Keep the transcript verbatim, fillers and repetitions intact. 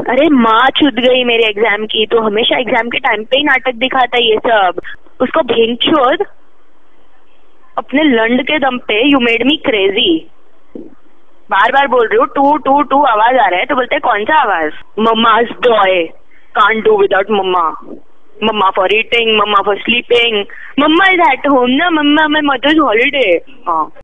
अरे माँ छूट गई मेरे एग्जाम की, तो हमेशा एग्जाम के टाइम पे ही नाटक दिखाता है ये सब। उसको भेंचोद अपने लंड के दम पे यू मेड मी क्रेजी। बार बार बोल रही हूँ टू टू टू आवाज आ रहा है तो बोलते हैं कौन सा आवाज? Mamma's boy can't do without mamma. Mamma for eating, mamma for sleeping, mamma is at home ना, मम्मा माय मदर्स हॉलीडे। हाँ